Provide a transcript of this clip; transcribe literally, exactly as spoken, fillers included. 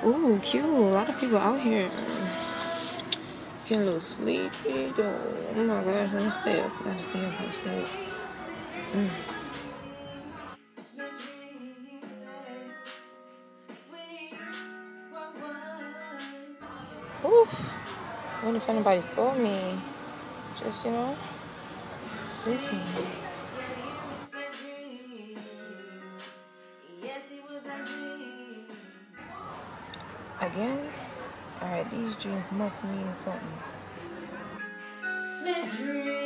Ooh, cute. A lot of people out here. Getting a little sleepy though. Oh my gosh, let me stay up. I gotta stay up, I gotta stay up. Mm. Ooh. I wonder if anybody saw me. Just, you know, sleeping. Again? Alright, these dreams must mean something.